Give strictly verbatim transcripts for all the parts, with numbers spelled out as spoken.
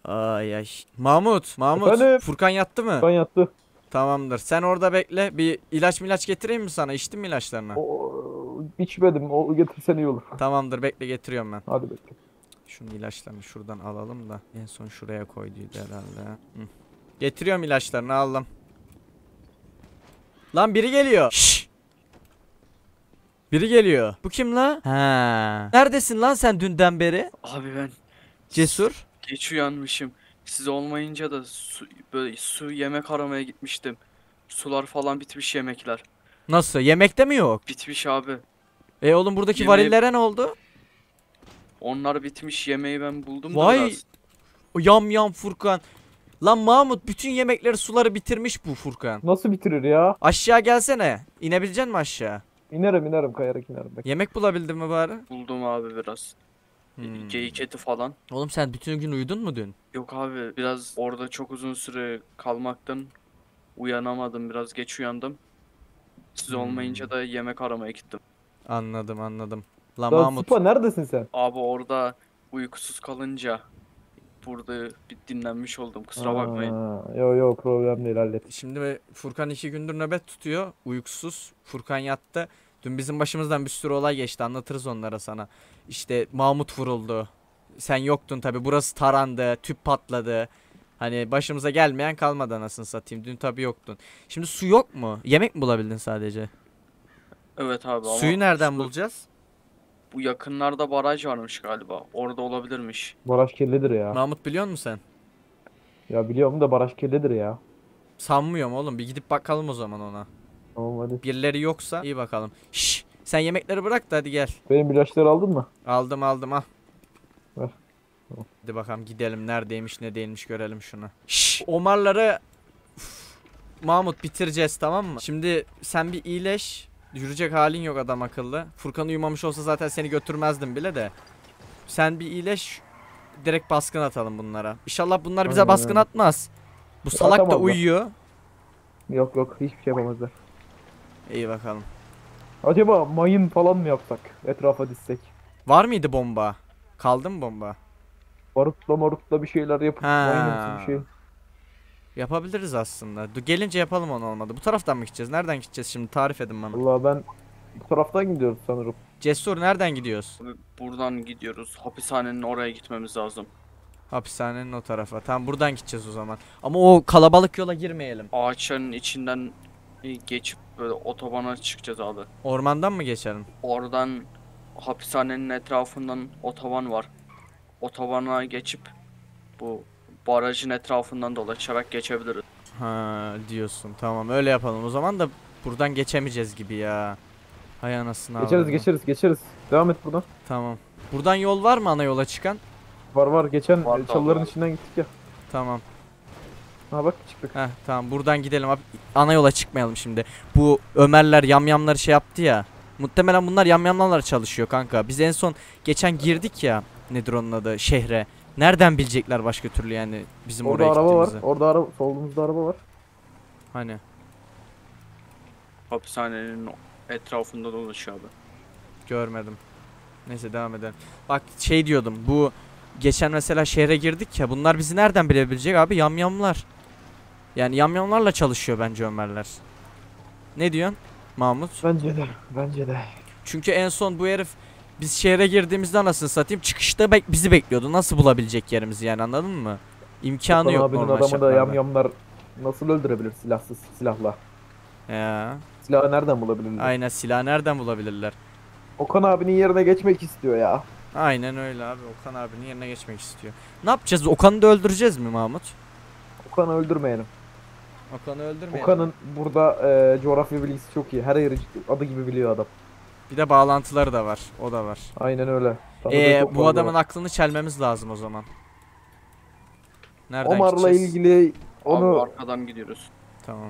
Ay ay. Mahmut, Mahmut. Efendim? Furkan yattı mı? Ben yattı. Tamamdır. Sen orada bekle. Bir ilaç milaç getireyim mi sana? İçtin mi ilaçlarını? O, içmedim. O getirsen iyi olur. Tamamdır, bekle getiriyorum ben. Hadi bekle. Şunun ilaçlarını şuradan alalım da. En son şuraya koyduydu herhalde. Hı. Getiriyorum ilaçlarını, aldım. Lan biri geliyor. Şşş. Biri geliyor. Bu kim la? Ha. Neredesin lan sen dünden beri? Abi ben Cesur. geç uyanmışım. Siz olmayınca da su, böyle su yemek aramaya gitmiştim. Sular falan bitmiş, yemekler. Nasıl? Yemekte mi yok? Bitmiş abi. E oğlum buradaki Yemeği- varillere ne oldu? Onlar bitmiş, yemeği ben buldum da Vay. biraz. O yam yam Furkan. Lan Mahmut bütün yemekleri suları bitirmiş bu Furkan. Nasıl bitirir ya? Aşağı gelsene. İnebilecek misin aşağı? İnerim inerim kayarak inerim. Bekle. Yemek bulabildin mi bari? Buldum abi biraz. Hmm. Geyik eti falan. Oğlum sen bütün gün uyudun mu dün? Yok abi, biraz orada çok uzun süre kalmaktan uyanamadım. Biraz geç uyandım. Siz Hmm. olmayınca da yemek aramaya gittim. Anladım anladım. La Lan Mahmut. Sıpa neredesin sen? Abi orada uykusuz kalınca burada bir dinlenmiş oldum. Kusura bakmayın. Aa, Yo yo problem değil hallet. Şimdi Furkan iki gündür nöbet tutuyor. Uykusuz. Furkan yattı. Dün bizim başımızdan bir sürü olay geçti. Anlatırız onlara sana. İşte Mahmut vuruldu. Sen yoktun tabi. Burası tarandı. Tüp patladı. Hani başımıza gelmeyen kalmadı anasını satayım. Dün tabi yoktun. Şimdi su yok mu? Yemek mi bulabildin sadece? Evet abi ama Suyu nereden su- bulacağız? bu yakınlarda baraj varmış galiba. Orada olabilirmiş. Baraj kirlidir ya. Mahmut biliyor musun sen? Ya biliyorum da baraj kirlidir ya. Sanmıyorum oğlum. Bir gidip bakalım o zaman ona. Tamam hadi. Birileri yoksa iyi bakalım. Şşş. Sen yemekleri bırak da hadi gel. Benim ilaçları aldın mı? Aldım aldım al. Ver. Tamam. Hadi bakalım gidelim neredeymiş ne değilmiş görelim şunu. Şşş. Omarları Uf, Mahmut bitireceğiz tamam mı? Şimdi sen bir iyileş. Yürüyecek halin yok adam akıllı. Furkan uyumamış olsa zaten seni götürmezdim bile de. Sen bir iyileş. Direkt baskın atalım bunlara. İnşallah bunlar bize Aynen, baskın aynen. atmaz. Bu salak da Atamazlar. uyuyor. Yok yok hiçbir şey yapamazlar. İyi bakalım. Acaba mayın falan mı yapsak? Etrafa dizsek. Var mıydı bomba? Kaldı mı bomba? Barutla marutla bir şeyler yapıp Ha. mayınımsı bir şey. Yapabiliriz aslında. Dur, gelince yapalım onu olmadı. Bu taraftan mı gideceğiz? Nereden gideceğiz şimdi? Tarif edin bana. Vallahi ben bu taraftan gidiyorum sanırım. Cesur nereden gidiyoruz? Abi buradan gidiyoruz. Hapishanenin oraya gitmemiz lazım. Hapishanenin o tarafa. Tamam buradan gideceğiz o zaman. Ama o kalabalık yola girmeyelim. Ağaçların içinden e, geçip böyle otobana çıkacağız abi. Ormandan mı geçelim? Oradan hapishanenin etrafından otoban var. Otobana geçip bu barajın etrafından dolaşarak geçebiliriz. Ha diyorsun. Tamam öyle yapalım. O zaman da buradan geçemeyeceğiz gibi ya. Hay anasını Geçeriz avradım. geçeriz geçeriz. Devam et buradan. Tamam. Buradan yol var mı ana yola çıkan? Var var geçen Var, e, çalıların var. içinden gittik ya. Tamam. Ha bak çıktık. Heh tamam buradan gidelim abi. Ana yola çıkmayalım şimdi. Bu Ömerler yamyamları şey yaptı ya. Muhtemelen bunlar yamyamlarla çalışıyor kanka. Biz en son geçen girdik ya. Nedir onun adı? Şehre. Nereden bilecekler başka türlü yani bizim Orada oraya araba var. gittiğimizi? Orada araba solumuzda araba var. Hani Hapishanenin etrafında dolaşıyor abi. görmedim. Neyse devam edelim. Bak şey diyordum. Bu geçen mesela şehre girdik ya. Bunlar bizi nereden bilebilecek abi? Yamyamlar. Yani yamyamlarla çalışıyor bence Ömerler. Ne diyorsun Mahmut? Bence de. Bence de. Çünkü en son bu herif biz şehre girdiğimizde anasını satayım çıkışta bek bizi bekliyordu. Nasıl bulabilecek yerimizi yani anladın mı? İmkanı Okan yok abinin normal adamı da şartlarda. yamyamlar nasıl öldürebilir silahsız silahla? Ya, Silahı nereden bulabilirler? aynen silah nereden bulabilirler? Okan abinin yerine geçmek istiyor ya. Aynen öyle abi. Okan abinin yerine geçmek istiyor. Ne yapacağız? Okan'ı da öldüreceğiz mi Mahmut? Okan'ı öldürmeyelim. Okan'ı öldürmeyelim. Okan'ın burada e, coğrafya bilgisi çok iyi. Her yeri adı gibi biliyor adam. Bir de bağlantıları da var. O da var. Aynen öyle. Tanıdığı Ee, çok bu fazla adamın var. aklını çelmemiz lazım o zaman. Nereden Omar'la gideceğiz? ilgili Abi onu arkadan gidiyoruz. Tamam.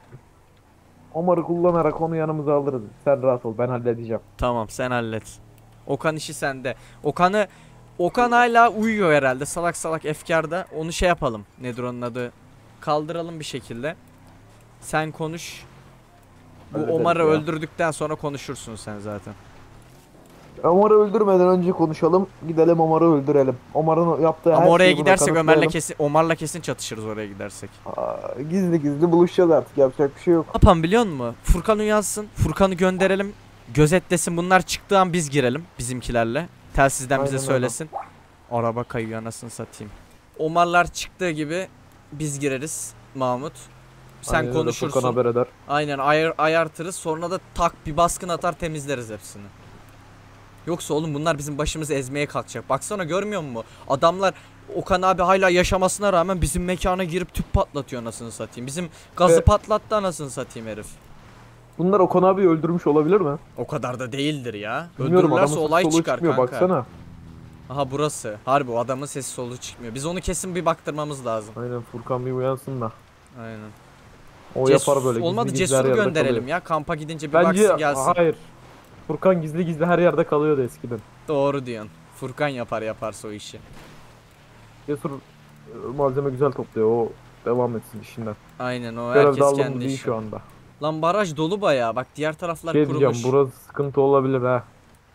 Omar'ı kullanarak onu yanımıza alırız. Sen rahat ol ben halledeceğim. Tamam sen hallet. Okan işi sende. Okan'ı Okan hala uyuyor herhalde. Salak salak efkarda. Onu şey yapalım. Nedir onun adı? Kaldıralım bir şekilde. Sen konuş. Bu Hallederiz Omar'ı ya. öldürdükten sonra konuşursun sen zaten. Omar'ı öldürmeden önce konuşalım. Gidelim Omar'ı öldürelim. Omar'ın yaptığı Ama her oraya şeyi buna gidersek Ömer'le kanıtlayalım. kesin Omar'la kesin çatışırız oraya gidersek. Aa, gizli gizli buluşacağız artık. Yapacak bir şey yok. Ne yapalım biliyor musun? Furkan uyansın. Furkan'ı gönderelim. Gözetlesin. Bunlar çıktığı an biz girelim bizimkilerle. Telsizden bize Aynen öyle. söylesin. Araba kayıyor anasını satayım. Omarlar çıktığı gibi biz gireriz Mahmut. Sen Aynen öyle, konuşursun. Furkan haber eder. Aynen ayar, ayartırız. Sonra da tak bir baskın atar temizleriz hepsini. Yoksa oğlum bunlar bizim başımızı ezmeye kalkacak. Baksana görmüyor musun? Adamlar Okan abi hala yaşamasına rağmen bizim mekana girip tüp patlatıyor anasını satayım. Bizim gazı Ve- patlattı anasını satayım herif. Bunlar Okan abi öldürmüş olabilir mi? O kadar da değildir ya. Bilmiyorum, Öldürürlerse adamın olay soluğu çıkar çıkmıyor, kanka. baksana. Aha burası. Harbi o adamın sesi soluğu çıkmıyor. Biz onu kesin bir baktırmamız lazım. Aynen, Furkan bir uyansın da. Aynen. O Cesur- yapar böyle. olmadı gizli gizli her Cesur'u yerde gönderelim kalıyor. ya. Kampa gidince bir Bence baksın gelsin. hayır. Furkan gizli gizli her yerde kalıyordu eskiden. Doğru diyorsun. Furkan yapar yaparsa o işi. Cesur e, malzeme güzel topluyor. O devam etsin işinden. Aynen o Görev herkes dağılımı kendi değil işi. şu anda. Lan baraj dolu bayağı. Bak diğer taraflar Şey kurumuş. diyeceğim, burası sıkıntı olabilir ha.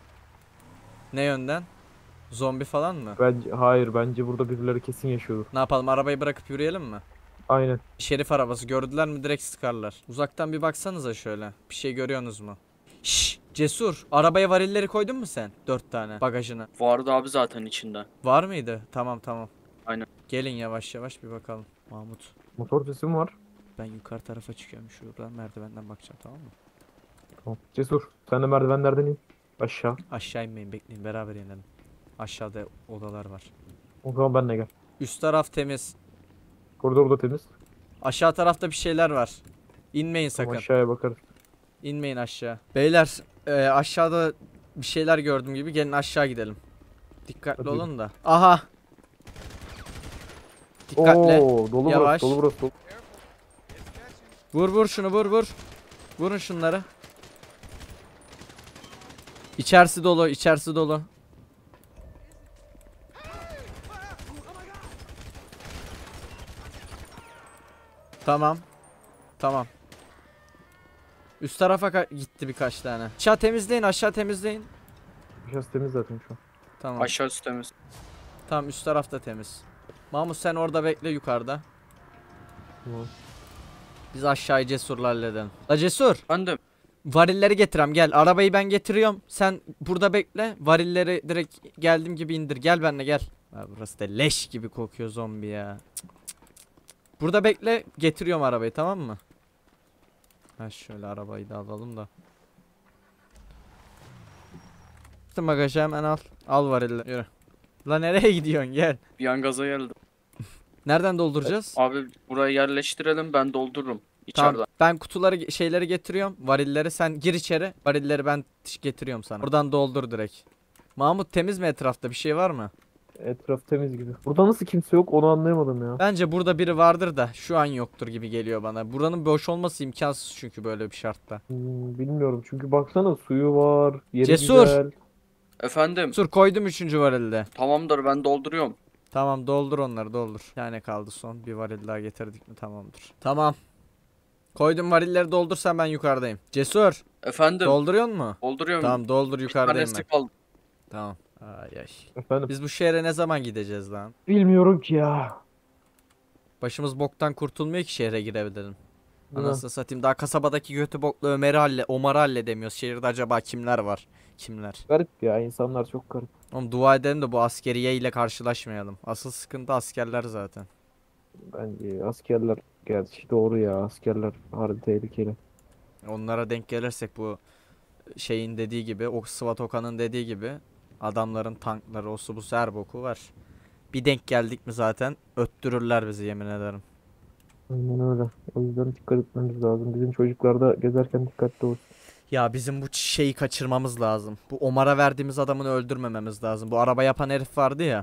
Ne yönden? Zombi falan mı? Bence hayır, bence burada birileri kesin yaşıyordu. Ne yapalım arabayı bırakıp yürüyelim mi? Aynen. Şerif arabası gördüler mi direkt sıkarlar. Uzaktan bir baksanıza şöyle. Bir şey görüyorsunuz mu? Şşş Cesur. Arabaya varilleri koydun mu sen? Dört tane bagajına. Vardı abi zaten içinde. Var mıydı? Tamam tamam. Aynen. Gelin yavaş yavaş bir bakalım. Mahmut. Motor sesi mi var? Ben yukarı tarafa çıkıyorum. Şuradan merdivenden bakacağım tamam mı? Tamam. Cesur, sen de merdivenlerden in. Aşağı. Aşağı inmeyin bekleyin beraber inelim. Aşağıda odalar var. O zaman benle gel. Üst taraf temiz. Koridor da temiz. Aşağı tarafta bir şeyler var. İnmeyin Tamam, sakın. aşağıya bakarız. İnmeyin aşağı. Beyler e, aşağıda bir şeyler gördüm gibi. Gelin aşağı gidelim. Dikkatli Hadi. olun da. Aha. Dikkatli. Oo, dolu Yavaş. burası, dolu burası. Dolu. Vur vur şunu vur vur. Vurun şunları. İçerisi dolu, içerisi dolu. Tamam. Tamam. Üst tarafa ka- gitti birkaç tane. Aşağı temizleyin, aşağı temizleyin. Aşağısı temiz zaten şu an. Tamam. Aşağı üst temiz. Tamam üst taraf da temiz. Mahmut sen orada bekle yukarıda. Tamam. Biz aşağıyı Cesur'la halledelim. La Cesur. Ben de Varilleri getirem gel. Arabayı ben getiriyorum. Sen burada bekle. Varilleri direkt geldiğim gibi indir. Gel benimle gel. Ha, burası da leş gibi kokuyor zombi ya. Cık, cık, cık. Burada bekle. Getiriyorum arabayı tamam mı? Ha şöyle arabayı da alalım da. Tüm bagajı hemen al. Al varilleri. Yürü. La nereye gidiyorsun gel. bir an gaza geldim. Nereden dolduracağız? Abi burayı yerleştirelim, ben doldururum. Tamam İçeriden. ben kutuları şeyleri getiriyorum. Varilleri sen gir içeri. Varilleri ben getiriyorum sana. Oradan doldur direkt. Mahmut temiz mi etrafta bir şey var mı? Etraf temiz gibi. Burada nasıl kimse yok, onu anlayamadım ya. Bence burada biri vardır da şu an yoktur gibi geliyor bana. Buranın boş olması imkansız çünkü böyle bir şartta. Hmm, bilmiyorum çünkü baksana, suyu var, yeri Cesur. güzel. Efendim, Sur koydum üçüncü varilde. tamamdır, ben dolduruyorum. Tamam doldur onları doldur. Bir tane kaldı son. Bir varil daha getirdik mi tamamdır. Tamam. Koydum varilleri doldursan ben yukarıdayım. Cesur. Efendim, Dolduruyor mu? dolduruyorum. Tamam doldur Bir yukarıdayım tanesi ben. kaldı. Tamam. Ay ay. Efendim? Biz bu şehre ne zaman gideceğiz lan? Bilmiyorum ki ya. Başımız boktan kurtulmuyor ki şehre girebilelim. Değil mi? Anasını satayım daha kasabadaki götü boklu Ömer'i halle Omar'ı halledemiyoruz. Şehirde acaba kimler var? Kimler? Garip ya, insanlar çok garip. Oğlum dua edelim de bu askeriye ile karşılaşmayalım. Asıl sıkıntı askerler zaten. Bence askerler, gerçi doğru ya, askerler harbi tehlikeli. Onlara denk gelirsek bu şeyin dediği gibi, o Sıvat Okan'ın dediği gibi adamların tankları, o su bu her boku var. Bir denk geldik mi zaten öttürürler bizi yemin ederim. Aynen öyle. O yüzden dikkat etmemiz lazım. Bizim çocuklar da gezerken dikkatli olsun. Ya bizim bu şeyi kaçırmamız lazım. Bu Omar'a verdiğimiz adamını öldürmememiz lazım. Bu araba yapan herif vardı ya.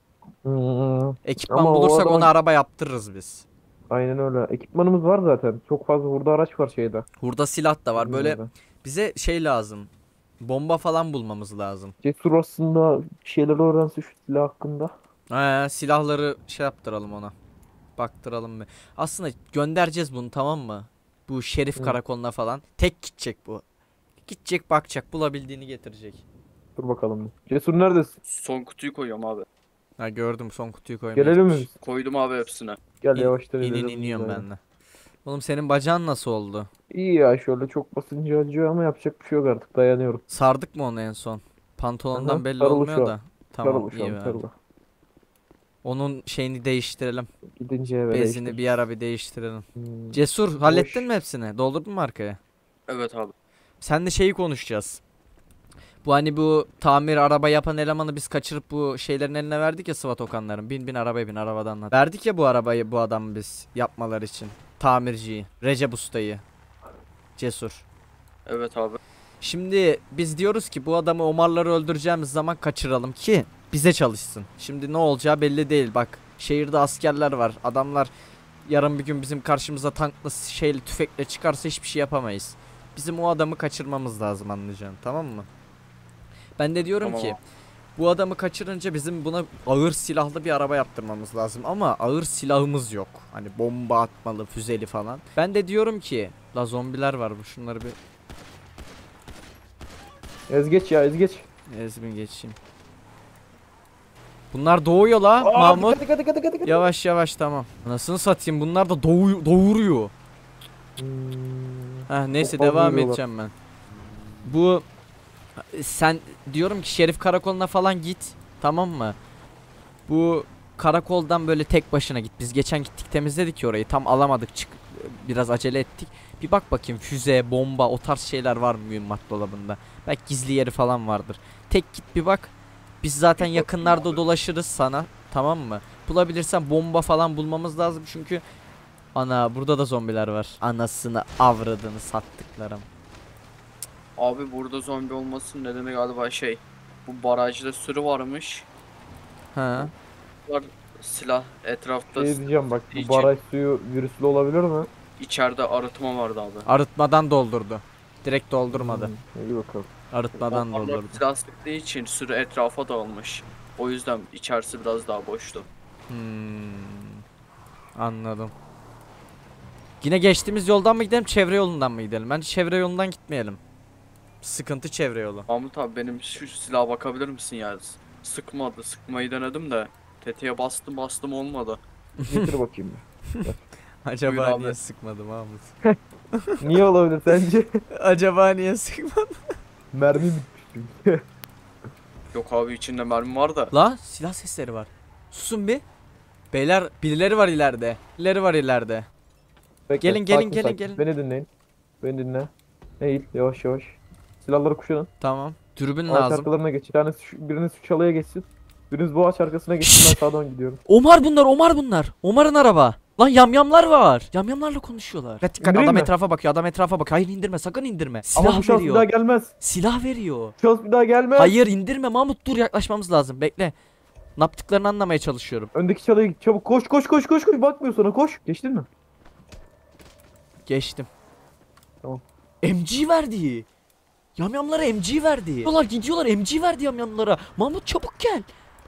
Hmm, Ekipman Ama o bulursak adamın- ona araba yaptırırız biz. aynen öyle. Ekipmanımız var zaten. Çok fazla burada araç var şeyde. Burada silah da var. Böyle Aynen öyle. bize şey lazım. Bomba falan bulmamız lazım. Cesur aslında bir şeyler öğrense şu silah hakkında. He, silahları şey yaptıralım ona. Baktıralım bir. Aslında göndereceğiz bunu tamam mı? Bu şerif Hı. karakoluna falan. Tek gidecek bu. Gidecek bakacak bulabildiğini getirecek. Dur bakalım. Cesur neredesin? Son kutuyu koyuyorum abi. Ha gördüm, son kutuyu koymaya Gelelim mi gitmiş. biz? Koydum abi hepsine. Gel İn, yavaştan inin inelim. iniyorum biz ben de. Oğlum senin bacağın nasıl oldu? İyi ya, şöyle çok basınca acıyor ama yapacak bir şey yok, artık dayanıyorum. Sardık mı onu en son? Pantolondan Aha, belli sarılı olmuyor şu an. da. Tamam, Sarılı şu iyi an, bari. sarılı. Onun şeyini değiştirelim. Gidince eve Bezini değiştir. bir ara bir değiştirelim. Hmm. Cesur, hallettin Boş. mi hepsini? Doldurdun mu arkaya? Evet abi. Sen de şeyi konuşacağız. Bu hani bu tamir araba yapan elemanı biz kaçırıp bu şeylerin eline verdik ya, SWAT okanların. Bin bin arabaya bin, arabadan anlat. Verdik ya bu arabayı bu adamı biz yapmaları için. Tamirciyi. Recep Usta'yı. Cesur. Evet abi. Şimdi biz diyoruz ki bu adamı Omarları öldüreceğimiz zaman kaçıralım ki bize çalışsın. Şimdi ne olacağı belli değil, bak. Şehirde askerler var. Adamlar yarın bir gün bizim karşımıza tankla şeyle tüfekle çıkarsa hiçbir şey yapamayız. Bizim o adamı kaçırmamız lazım, anlayacaksın, tamam mı? Ben de diyorum Tamam ki abi. bu adamı kaçırınca bizim buna ağır silahlı bir araba yaptırmamız lazım ama ağır silahımız yok. Hani bomba atmalı, füzeli falan. Ben de diyorum ki la zombiler var, bu şunları bir Ezgeç ya, ezgeç. ezbin geçeyim. Bunlar doğuyor la Aa, Mahmut. dikkat dikkat dikkat dikkat dikkat. Yavaş yavaş, tamam. Nasıl satayım, bunlar da doğu doğuruyor. Hmm. Heh, neyse Çok fazla devam yürüyorlar. edeceğim ben. Bu sen diyorum ki Şerif Karakolu'na falan git, tamam mı? Bu karakoldan böyle tek başına git. Biz geçen gittik, temizledik ya orayı. Tam alamadık, çık biraz acele ettik. Bir bak bakayım füze, bomba, o tarz şeyler var mı mühimmat dolabında? Belki gizli yeri falan vardır. Tek git bir bak. Biz zaten yakınlarda dolaşırız sana, tamam mı? Bulabilirsen bomba falan bulmamız lazım çünkü ana burada da zombiler var. Anasını avradını sattıklarım. Abi burada zombi olmasının nedeni galiba şey. Bu barajda sürü varmış. Ha. Var silah etrafta Şey diyeceğim bak, bu İçi- baraj suyu virüslü olabilir mi? içeride arıtma vardı abi. Arıtmadan doldurdu. Direkt doldurmadı. Hmm, iyi bakalım. Arıtmadan Onlar doldurdu. silah sıktığı için sürü etrafa dağılmış. O yüzden içerisi biraz daha boştu. Hmm. Anladım. Yine geçtiğimiz yoldan mı gidelim, çevre yolundan mı gidelim? Bence çevre yolundan gitmeyelim. Sıkıntı çevre yolu. Mahmut abi benim şu silaha bakabilir misin ya? S- Sıkmadı. Sıkmayı denedim de. Tetiğe bastım bastım olmadı. Getir bakayım. Acaba Buyur abi. niye sıkmadı Mahmut? Niye olabilir sence? Acaba niye sıkmadı? Mermi bitmiş çünkü. Yok abi içinde mermi var da. La silah sesleri var. Susun bir. Beyler birileri var ileride. Birileri var ileride. Bekle, Gelin, gelin, sakin, gelin, sakin. gelin. Beni dinleyin. Beni dinle. Eğil yavaş yavaş. Silahları kuşanın. Tamam. Dürbün Ağaç lazım. arkalarına geç. Bir tanesi şu, biriniz şu çalıya geçsin. Biriniz bu ağaç arkasına geçsin, ben sağdan gidiyorum. Omar bunlar, Omar bunlar. Omar'ın araba. Lan yamyamlar var. Yamyamlarla konuşuyorlar. Dikkat dikkat, İndireyim adam mi? etrafa bakıyor, adam etrafa bakıyor. Hayır indirme, sakın indirme. Ama Silah bu şans bir veriyor. daha gelmez. Silah veriyor. Bu şans bir daha gelmez. Hayır indirme Mahmut, dur, yaklaşmamız lazım. Bekle. Ne yaptıklarını anlamaya çalışıyorum. Öndeki çalıya git çabuk, koş koş koş koş koş, bakmıyor sana, koş. Geçtin mi? Geçtim. Tamam. M G verdi. Yamyamlara M G verdi. Gidiyorlar gidiyorlar, M G verdi yamyamlara. Mahmut çabuk gel.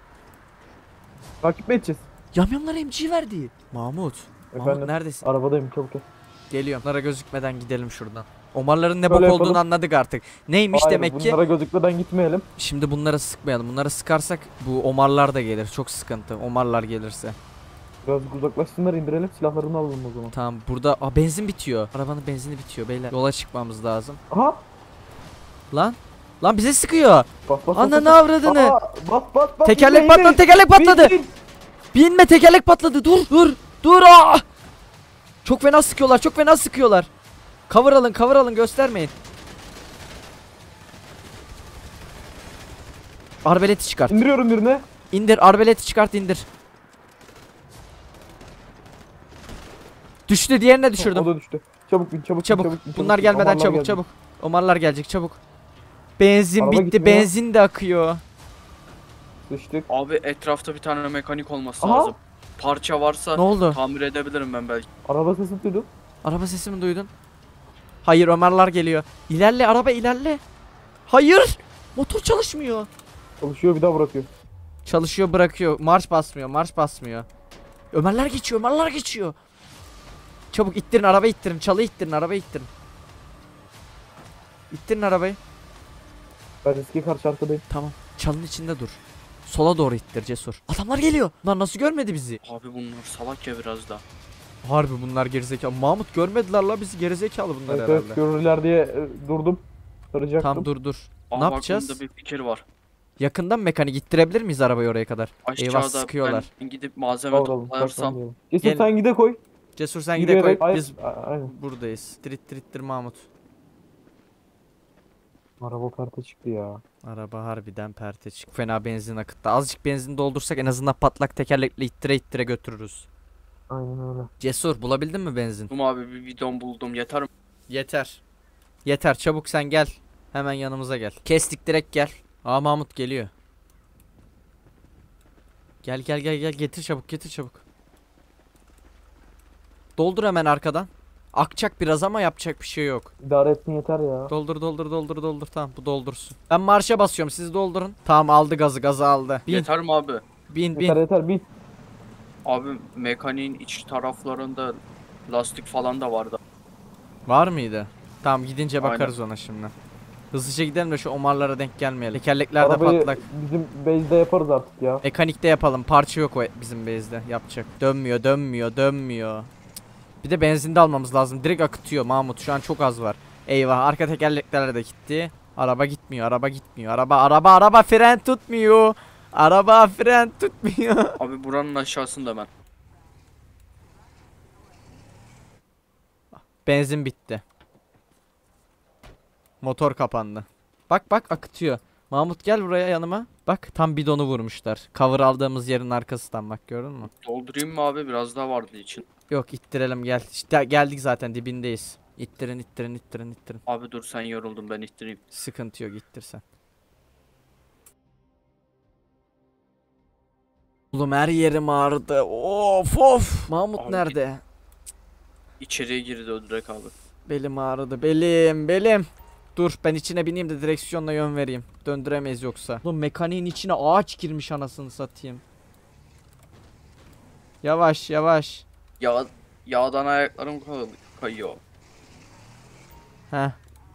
Takip mi edeceğiz? Yamyamlara M G verdi. Mahmut. Mahmut Efendim? neredesin? Arabadayım, çabuk gel. Geliyorum. Bunlara gözükmeden gidelim şuradan. Omarların ne Böyle bok yapalım. olduğunu anladık artık. Neymiş Hayır, demek ki? bunlara gözükmeden gitmeyelim. Şimdi bunlara sıkmayalım. Bunlara sıkarsak bu Omarlar da gelir. Çok sıkıntı. Omarlar gelirse. Biraz uzaklaşsınlar, indirelim, silahlarını alalım o zaman. Tamam burada Aa, benzin bitiyor. Arabanın benzini bitiyor beyler. Yola çıkmamız lazım. Aha! Lan. Lan bize sıkıyor. Bas bas bas. Ananı bas. avradını. Aa, bas bas bas. Tekerlek indir, patladı, indir. tekerlek patladı. Bin, bin. Binme, tekerlek patladı. Dur, dur. Dur. Aa! Çok fena sıkıyorlar. Çok fena sıkıyorlar. Cover alın, cover alın, göstermeyin. Arbeleti çıkart. İndiriyorum birine. İndir, arbeleti çıkart, indir. Düştü, diğerine O düşürdüm. da düştü. Çabuk bin, çabuk bin, Çabuk. çabuk bin, çabuk Bunlar bin. gelmeden Omarlar çabuk, geldi. çabuk. Omarlar gelecek, çabuk. Benzin Araba bitti, gitmiyor. benzin de akıyor. Sıçtık. Abi etrafta bir tane mekanik olması Aha. lazım. Parça varsa Ne oldu? tamir edebilirim ben belki. Araba sesi duydum. Araba sesimi duydun? Hayır, Ömerler geliyor. İlerle, araba ilerle. Hayır! Motor çalışmıyor. Çalışıyor, bir daha bırakıyor. Çalışıyor, bırakıyor. Marş basmıyor, marş basmıyor. Ömerler geçiyor, Ömerler geçiyor. Çabuk ittirin, araba ittirin, çalı ittirin, araba ittirin. İttirin arabayı. Ben riske karşı arkadayım. Tamam. Çalın içinde dur. Sola doğru ittir Cesur. Adamlar geliyor. Lan nasıl görmedi bizi? Abi bunlar salak ya biraz da. Harbi bunlar gerizekalı. Mahmut görmediler la bizi, gerizekalı bunlar Evet, herhalde. evet görürler diye e, durdum. Kıracaktım. Tamam dur dur. Aa, Ne bak yapacağız? bunda bir fikir var. Yakından mekanik gittirebilir miyiz arabayı oraya kadar? Eyvah, Aşağıda sıkıyorlar. ben gidip malzeme Kavuralım. toplarsam saklanmayalım. Cesur Gel. sen gide koy. Cesur sen gide Yürüyerek- koy. Ay- Biz A- Aynen. buradayız. Trit trittir Mahmut. Araba perte çıktı ya. Araba harbiden perte çık. Fena benzin akıttı. Azıcık benzin doldursak en azından patlak tekerlekle ittire ittire götürürüz. Aynen öyle. Cesur bulabildin mi benzin? buldum abi, bir bidon buldum, yeter mi? Yeter. Yeter, çabuk sen gel. Hemen yanımıza gel. Kestik, direkt gel. Aa Mahmut geliyor. Gel gel gel gel, getir çabuk, getir çabuk. Doldur hemen arkadan. Akacak biraz ama yapacak bir şey yok. İdare etsin yeter ya. Doldur doldur doldur doldur, tamam bu doldursun. Ben marşa basıyorum, siz doldurun. Tamam, aldı gazı, gazı aldı. Bin Yeter mi abi? bin Yeter bin. yeter bin. Abi mekaniğin iç taraflarında lastik falan da vardı. Var mıydı? Tamam, gidince Aynen. bakarız ona şimdi. Hızlıca gidelim de şu omarlara denk gelmeyelim. Tekerlekler de Arabayı patlak. bizim base'de yaparız artık ya. Mekanikte yapalım. Parça yok o bizim base'de. Yapacak. Dönmüyor, dönmüyor, dönmüyor. Cık. Bir de benzinde almamız lazım. Direkt akıtıyor Mahmut. Şu an çok az var. Eyvah, arka tekerlekler de gitti. Araba gitmiyor, araba gitmiyor. Araba, araba, araba fren tutmuyor. Araba fren tutmuyor. Abi buranın aşağısında ben. Benzin bitti. Motor kapandı. Bak bak, akıtıyor. Mahmut gel buraya yanıma. Bak, tam bidonu vurmuşlar. Cover aldığımız yerin arkasından, bak gördün mü? Doldurayım mı abi? Biraz daha vardı için. Yok, ittirelim gel. İşte geldik zaten, dibindeyiz. İttirin ittirin ittirin ittirin. Abi dur, sen yoruldun, ben ittireyim. Sıkıntı yok, ittir sen. Oğlum her yerim ağrıdı. Of of. Mahmut Abi, nerede? İçeriye girdi o direkt abi. Belim ağrıdı. Belim belim. Dur, ben içine bineyim de direksiyonla yön vereyim. Döndüremeyiz yoksa. Oğlum mekaniğin içine ağaç girmiş, anasını satayım. Yavaş yavaş. Yağ, yağdan ayaklarım kay- kayıyor. Heh.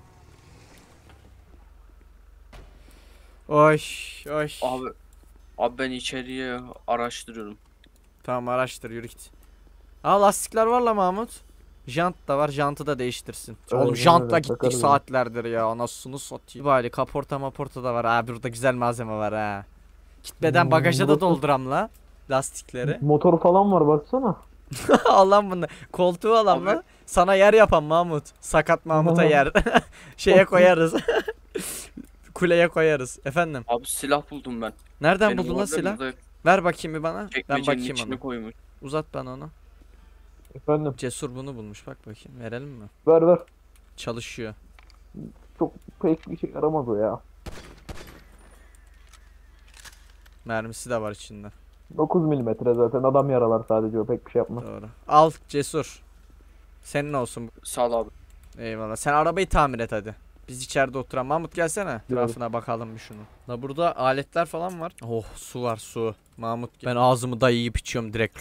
Oy oy. Abi abi ben içeriye araştırıyorum. Tamam, araştır, yürü git. Aa, lastikler var la Mahmut. Jant da var, jantı da değiştirsin. Aynen Oğlum jantla öyle, gittik bakarız saatlerdir ya, anasını satayım. Bari kaporta maporta da var ha, burada güzel malzeme var ha. Gitmeden Hmm, bagaja da burası- dolduram la lastikleri. Motor falan var baksana. Allah'ım bunu. Koltuğu alan Abi- lan. Sana yer yapan Mahmut. Sakat Mahmut'a yer. Şeye koyarız. Kuleye koyarız. Efendim. Abi silah buldum ben. Nereden Benim buldun lan orada silah? burada Ver bakayım bir bana. Ben çekmecenin bakayım içine ona. koymuş. Uzat bana onu. Efendim Cesur bunu bulmuş, bak bakayım. Verelim mi? ver ver. Çalışıyor. Çok pek bir şey yaramaz o ya. Mermisi de var içinde. dokuz milimetre zaten adam yaralar sadece o pek bir şey yapmaz. Doğru. Al Cesur. Senin olsun. Sağ ol abi. Eyvallah. Sen arabayı tamir et hadi. Biz içeride oturan. Mahmut gelsene. Etrafına bakalım bir şunu. La burada aletler falan var. Oh, su var su. Mahmut, ben ağzımı dayayıp içiyorum direkt.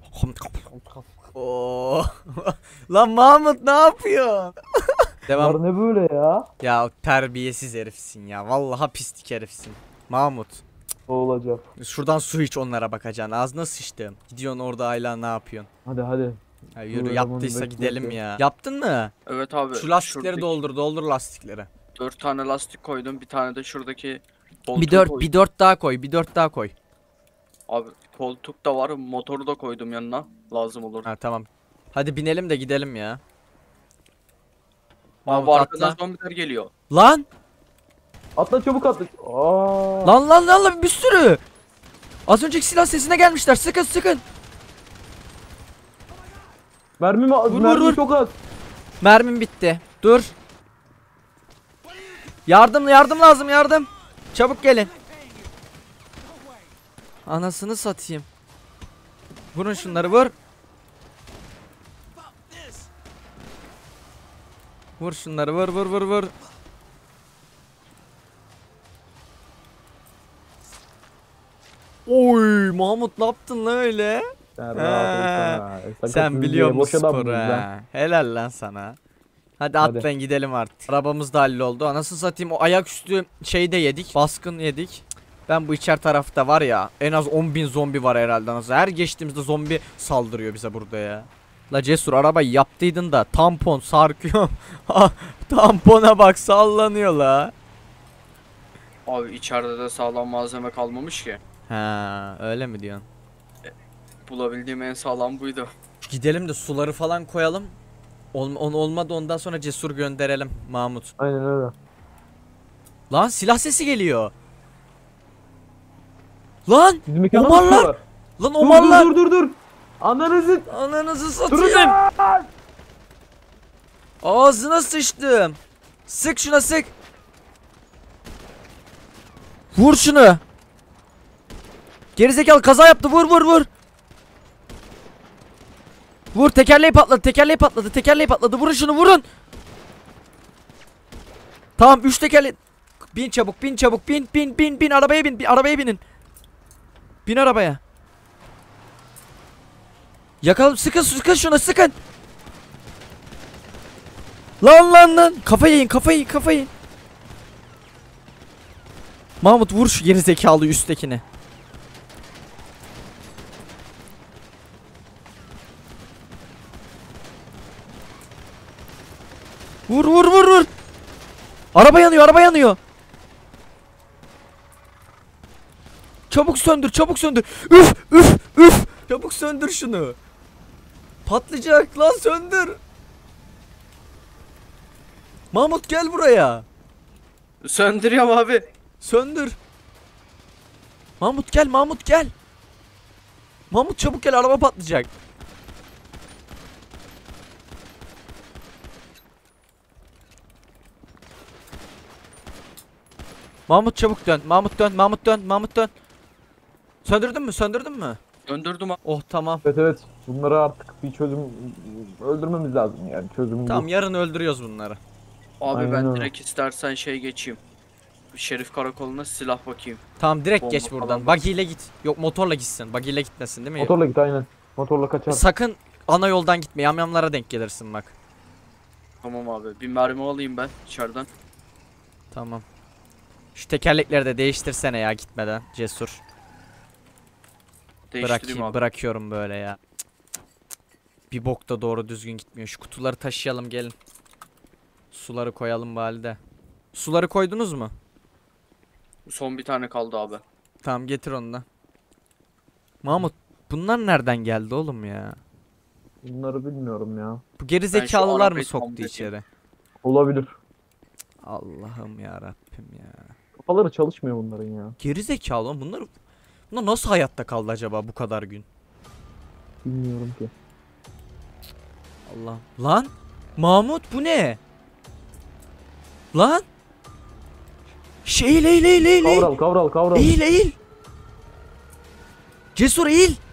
Oh. Lan Mahmut ne yapıyorsun? Devam. Bunlar ne böyle ya? Ya terbiyesiz herifsin ya. Vallahi pislik herifsin. Mahmut. O olacak. Şuradan su iç, onlara bakacaksın. Ağzına sıçtım. Gidiyorsun orada hala ne yapıyorsun? Hadi hadi. Ya yürü, Bu yaptıysa elemanı gidelim bekliyorum. ya. Yaptın mı? Evet abi. Şu lastikleri şuradaki doldur, doldur lastikleri. dört tane lastik koydum. Bir tane de şuradaki Bir koltuğu dört, koydum. bir dört daha koy, bir dört daha koy. Abi koltuk da var. Motoru da koydum yanına. Lazım olur. Ha tamam. Hadi binelim de gidelim ya. Abi Mahmut arkadan atla. zombiler geliyor. Lan! Atla çabuk atla. Aa. Lan lan lan lan, bir sürü! Az önceki silah sesine gelmişler. Sıkın sıkın. Mermi mi? Vur, Mermi vur, vur. çok az. Mermim bitti. Dur. Yardım yardım lazım, yardım. Çabuk gelin. Anasını satayım. Vurun şunları, vur. Vur şunları, vur vur vur vur. Oy Mahmut, ne yaptın lan öyle? Sen Ha, rahat ol sana. Sen Sakatız biliyor diye musun boş adam sporu mıyız lan? ha? Helal lan sana. Hadi Hadi. atlayın gidelim artık. Arabamız da halloldu. Anasını satayım, o ayaküstü şeyi de yedik. Baskın yedik. Ben bu içer tarafta var ya, en az on bin zombi var herhalde anasını. Her geçtiğimizde zombi saldırıyor bize burada ya. La Cesur, arabayı yaptıydın da tampon sarkıyor. Tampona bak, sallanıyor la. Abi içeride de sağlam malzeme kalmamış ki. Ha, öyle mi diyorsun? Bulabildiğim en sağlam buydu. Gidelim de suları falan koyalım. Ol, on olmadı, ondan sonra Cesur gönderelim Mahmut. Aynen öyle. Lan silah sesi geliyor. Lan Bizim mekanda Omarlar! tutuyorlar. lan Dur omarlar. dur dur dur dur. Ananızı. Ananızı Durun satayım. lan! Ağzına sıçtım. Sık şuna, sık. Vur şunu. Gerizekalı kaza yaptı, vur vur vur. Vur, tekerleği patladı, tekerleği patladı, tekerleği patladı. Vurun şunu, vurun. Tamam, üç tekerle. Bin çabuk, bin çabuk, bin bin bin bin arabaya bin, bin arabaya binin. Bin arabaya. Yakalım, sıkın sıkın şuna, sıkın. Lan lan lan, kafayı yiyin, kafayı yiyin, kafayı yiyin. Mahmut vur şu geri zekalı üsttekini. Vur vur vur vur. Araba yanıyor, araba yanıyor. Çabuk söndür, çabuk söndür. Üf üf üf. Çabuk söndür şunu. Patlayacak lan, söndür. Mahmut gel buraya. Söndürüyorum abi. Söndür. Mahmut gel, Mahmut gel. Mahmut çabuk gel, araba patlayacak. Mahmut çabuk dön. Mahmut dön, Mahmut dön, Mahmut dön. Söndürdün mü? Söndürdün mü? Söndürdüm abi. Oh tamam. Evet evet. Bunları artık bir çözüm öldürmemiz lazım yani. Çözüm Tamam, bu. yarın öldürüyoruz bunları. Abi Aynen ben öyle. direkt istersen şey geçeyim. Şerif karakoluna silah bakayım. Tamam, direkt Bomba geç falan buradan. var. Buggy ile git. Yok, motorla gitsin. Buggy ile gitmesin değil mi? Motorla git aynen. Motorla kaçar. Sakın ana yoldan gitme. Yamyamlara denk gelirsin bak. Tamam abi. Bir mermi alayım ben içeriden. Tamam. Şu tekerlekleri de değiştirsene ya gitmeden. Cesur. Değiştireyim Bırakayım, abi. bırakıyorum böyle ya. Bir bok da doğru düzgün gitmiyor. Şu kutuları taşıyalım, gelin. Suları koyalım bari de. Suları koydunuz mu? Son bir tane kaldı abi. Tamam, getir onu da. Mahmut, bunlar nereden geldi oğlum ya? Bunları bilmiyorum ya. Bu geri zekalılar mı arabayı soktu tamir edeyim. içeri? Olabilir. Allah'ım ya Rabbim ya. Kafaları çalışmıyor bunların ya. Geri zekalı oğlum, bunlar bunlar nasıl hayatta kaldı acaba bu kadar gün? Bilmiyorum ki. Allah. Lan Mahmut, bu ne? Lan. Şey, eğil eğil eğil eğil eğil. Kavral kavral kavral. Eğil eğil. Cesur eğil.